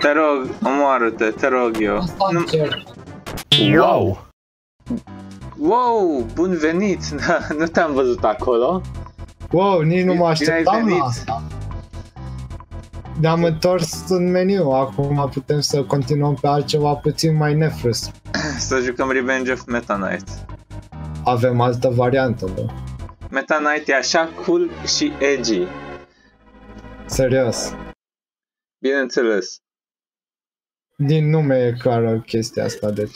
Te rog, omoară-te, te rog eu. Asta cer. Wow! Wow, bun venit! Da, nu te-am văzut acolo. Wow, nici nu mă Bine ai așteptam venit. la asta. Ne-am întors în meniu, acum putem să continuăm pe altceva puțin mai nefrus. Să jucăm Revenge of Meta Knight. Avem altă variantă, bă. Meta Knight e așa cool și edgy. Serios. Bineînțeles. Din nume e clară chestia asta, deci.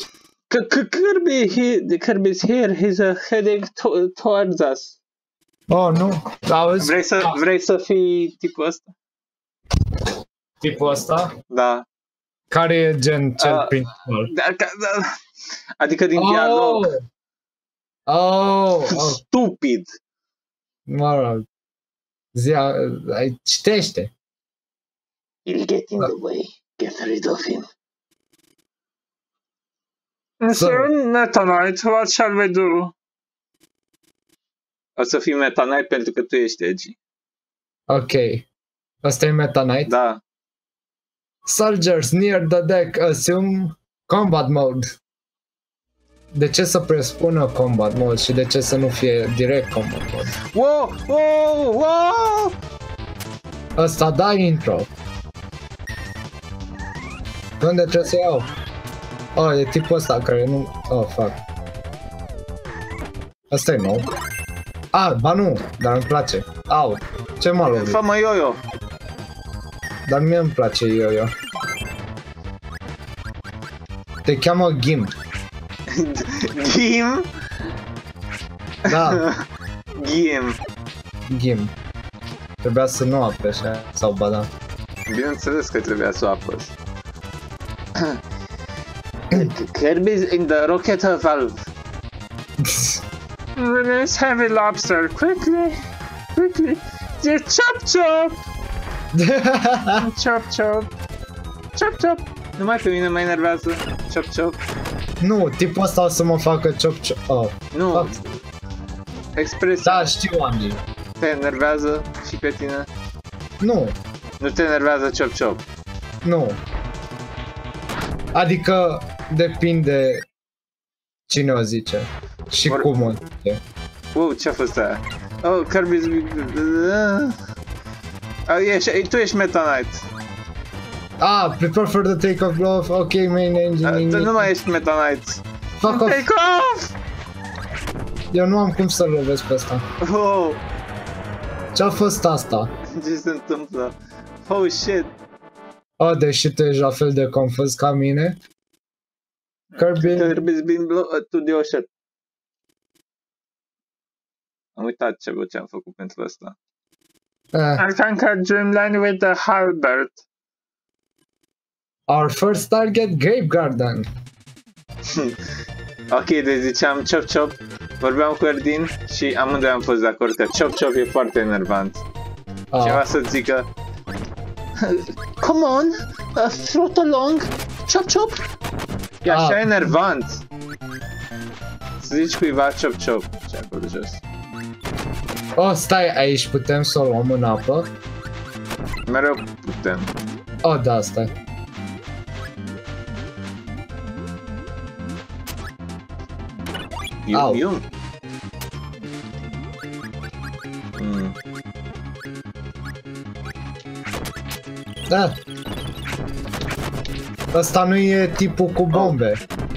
Kirby's here, he's heading towards us. Oh, nu? Auzi? Vrei să fii tipul ăsta? Tipul ăsta? Da. Care e gen cel principal? Adică din dialog. Oh! Stupid. Mă rog. Citește. He'll get in the way. Get rid of him. So, Meta Knight, what shall we do? O să fii Meta Knight pentru că tu ești edgy. ok. Asta e Meta Knight? Da. Soldiers near the deck assume combat mode. De ce să presupună combat mode și de ce să nu fie direct combat mode? Wow, wow, wow! Ăsta da intro. Unde trebuie să iau? Oh, e tipul ăsta care nu... Oh, fuck. Asta e nou. Ba nu, dar îmi place. Au, ce m-a lovit? Fă-mă yo-yo. Dar mie îmi place yo-yo. Te cheamă Gim. Gim? Da, Gim. Gim. Trebuia să nu apeși, sau ba da. Bineînțeles că trebuia să o apăs. Kirby's in the rocket valve. Release heavy lobster. Quickly. Quickly. Chop chop. Chop chop. Chop chop. Numai pe mine mă enervează. Chop chop. Nu, tipul ăsta o să mă facă chop. Oh, Nu. fuck. Expresia Da, știu, Andy. te enervează și pe tine. Nu, Nu te enervează chop chop. nu. Adică depinde cine o zice și cum o zice. Wow, ce-a fost aia? Oh, Kirby's... Tu ești Meta Knight. Prepare for the take-off glove. Ok, main engine. Tu nu mai ești Meta Knight. Fuck off. Take off! Eu nu am cum să-l lovesc pe ăsta. Oh, Ce-a fost asta? ce se întâmplă? Oh, shit. Oh, deși tu ești la fel de confuz ca mine. Kirby's been blown to the ocean. Am uitat ce am făcut pentru asta. I conquered Dreamland with the halberd. Our first target, Grape Garden. Ok, deci ziceam chop chop. Vorbeam cu Erdin și amândoi am fost de acord că chop chop e foarte enervant. Ceva să zică come on, float along, chop chop. E așa enervant. Să zici cuiva chop chop. Ce acolo jos. Oh, stai, aici putem să o luăm în apă? Mereu putem. Oh, da, stai. Au. Ium. Da. Ăsta nu e tipul cu bombe.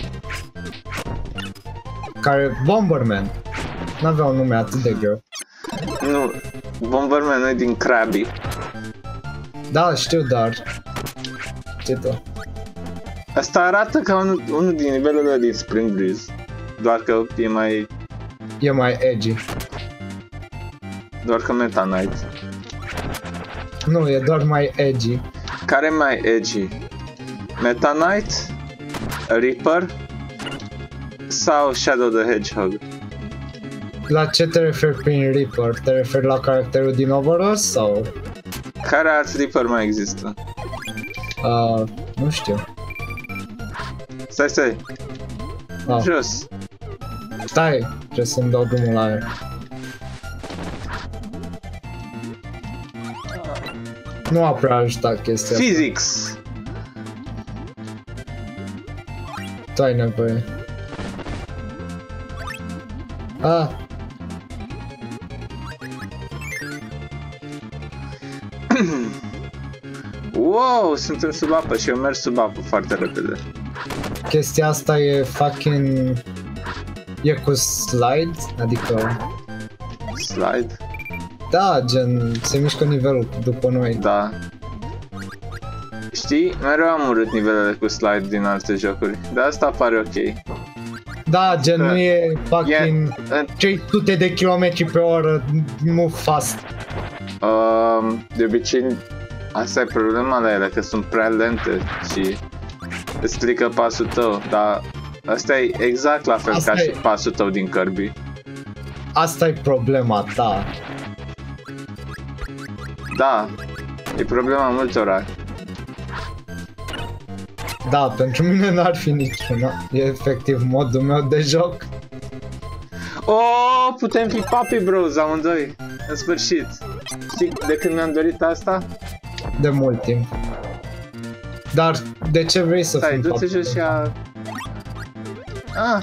Care... Bomberman. N-avea un nume atât de greu. Nu, Bomberman nu e din Krabby. Da, știu, dar... Ce tu? Asta arată ca unul din nivelurile din Spring Breeze. Doar că e mai... E mai edgy. Doar că Meta Knight. Nu, e doar mai edgy. Care e mai edgy? Meta Knight? Reaper? Sau Shadow the Hedgehog? La ce te referi prin Reaper? Te referi la caracterul din Overwatch sau? Care alt Reaper mai există? Nu știu. Stai. Jos. Stai, trebuie să-mi dau drumul la aia. Nu a prea ajutat chestia Physics. tu ai nevoie. Ah. Wow, suntem sub apă și eu merg sub apă foarte repede. Chestia asta e fucking... E cu slide? Adică... Slide? Da, gen, se mișcă nivelul după noi. Da. Știi, mereu am urât nivelele cu slide din alte jocuri, dar asta pare ok. Da, gen, nu e fucking 300 de kilometri pe oră, move fast. De obicei, asta e problema la ele, că sunt prea lente și îți strică pasul tău, dar asta e exact la fel asta ca și pasul tău din Kirby. Asta e problema ta. Da, e problema multora. Da, pentru mine n-ar fi niciuna. E efectiv modul meu de joc. Oh, putem fi Puppy Bros amândoi, în sfârșit. Știi de când mi-am dorit asta? De mult timp. Dar de ce vrei să fii du-te jos și a... Ah,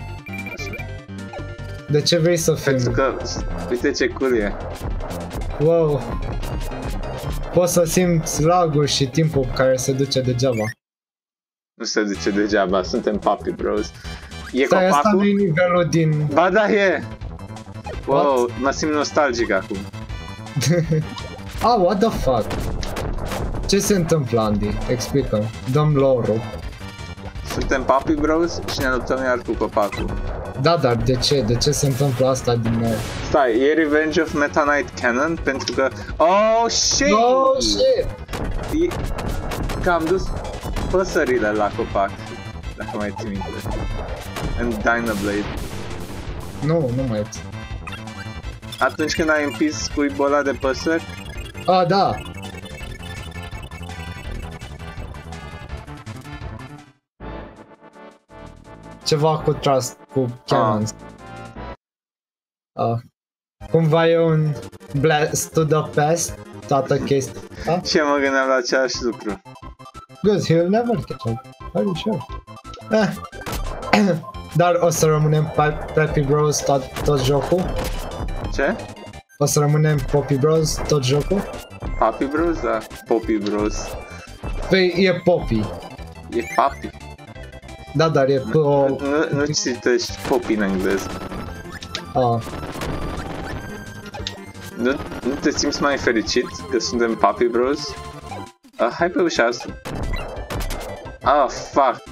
de ce vrei să fii? pentru că, uite ce cool e. Wow. Poți să simți lag-ul și timpul care se duce degeaba. Nu se duce degeaba, suntem Puppy Bros. E Stai, asta copacul? nu e nivelul din... Ba da, e! Wow, What? mă simt nostalgic acum. Ah, what the fuck? Ce se întâmplă, Andy? Explică-mi. Dăm lore-ul. Suntem Puppy Bros și ne luptăm iar cu copacul. Da, dar de ce? De ce se întâmplă asta din nou? Stai, e Revenge of Meta Knight canon pentru că... Oh, shit! Oh, shit! E... Că am dus păsările la copac, dacă mai ții minte. În Dynablade. Nu mai ți. Atunci când ai împins cuibul ăla de păsări, Ah, da! Ceva cu trust, cu cannons. Cumva e un blast to the past, toată chestia. și eu mă gândeam la același lucru. Good, he'll never catch up. Are you sure? Dar o să rămânem Puppy Bros tot jocul? Ce? O să rămânem Puppy Bros tot jocul? Puppy Bros? Da, Poppy Bros. Păi e Poppy. E Puppy. Da, dar e Nu citești Poppy în engleză. Nu te simți mai fericit că suntem Puppy Bros? Hai pe ușa asta. Fuck.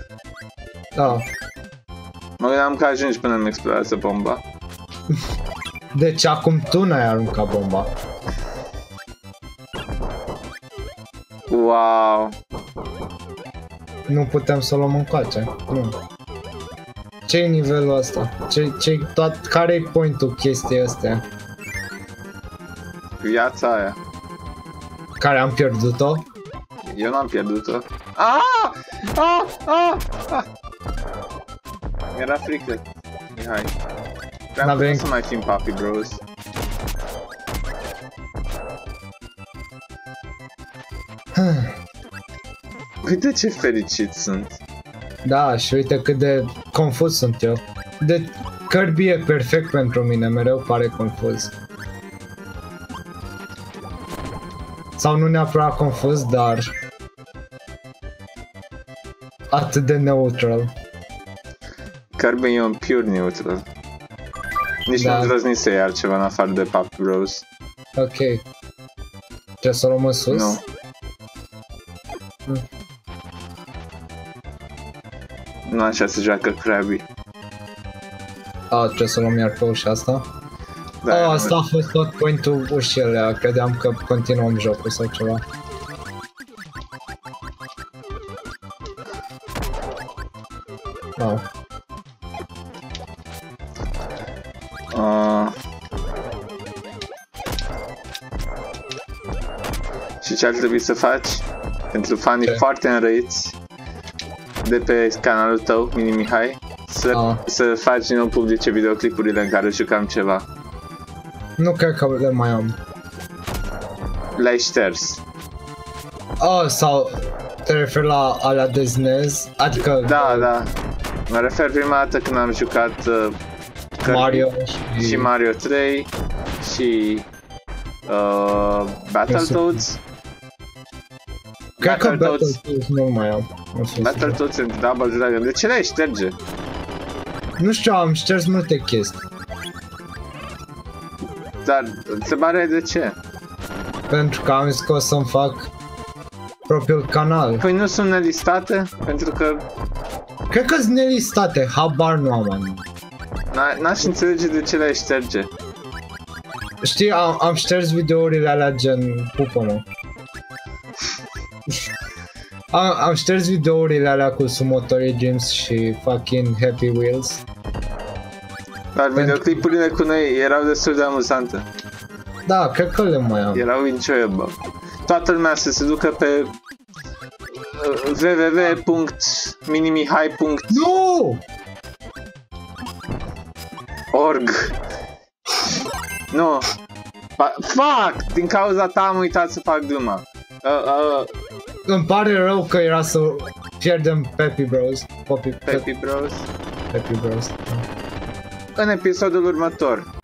Mă gândeam că ajungi până îmi explodează bomba. Deci acum tu n-ai aruncat bomba. Wow. Nu putem să o luăm încoace. Nu. Ce-i nivelul ăsta? Care-i point-ul chestiei astea? Viața aia. Care am pierdut-o? Eu n-am pierdut-o. Era frică. Hai. Vreau să mai fim Puppy Bros. Uite ce fericit sunt. Da, și uite cât de confuz sunt eu. Kirby e perfect pentru mine, mereu pare confuz. Sau nu neapărat confuz, dar atât de neutral. Kirby e un pure neutral. Nici nu îndrăzni să iei altceva în afară de Puppy Bros. Ok. Trebuie să o luăm în sus? Nu. Nu așa se joacă Krabby. Trebuie să luăm iar pe ușa asta? Da, asta a fost tot point-ul ușii alea, credeam că continuăm jocul sau ceva. Și ce ar trebui să faci pentru fanii foarte înrăiți de pe canalul tău, Mini Mihai, să faci din nou publice videoclipurile în care jucam ceva. Nu cred că le mai am. Le-ai șters. Sau Te referi la alea de SNES? Adică... Da. Mă refer prima dată când am jucat Mario și Mario 3 și Battletoads. Cred că Battletoads nu mai am. Battletoads and Double Dragon. De ce le-ai șterge? Nu știu, am șters multe chestii. Dar întrebarea e de ce? Pentru că am zis că o să-mi fac propriul canal. Păi nu sunt nelistate? Pentru că... Cred că sunt nelistate, habar nu am. N-aș înțelege de ce le-ai șterge. Știi, am șters videourile alea gen pupă-mă. Am șters videourile alea cu Sumotori Dreams și fucking Happy Wheels. Dar videoclipurile cu noi erau destul de amuzante. Da, cred că le mai am. Erau enjoyable. Toată lumea să se ducă pe www.minimihigh.org. Nu! Fuck! Din cauza ta am uitat să fac gluma. Îmi pare rău că era să pierdem Peppy Bros. Peppy Bros. Peppy Bros. În episodul următor.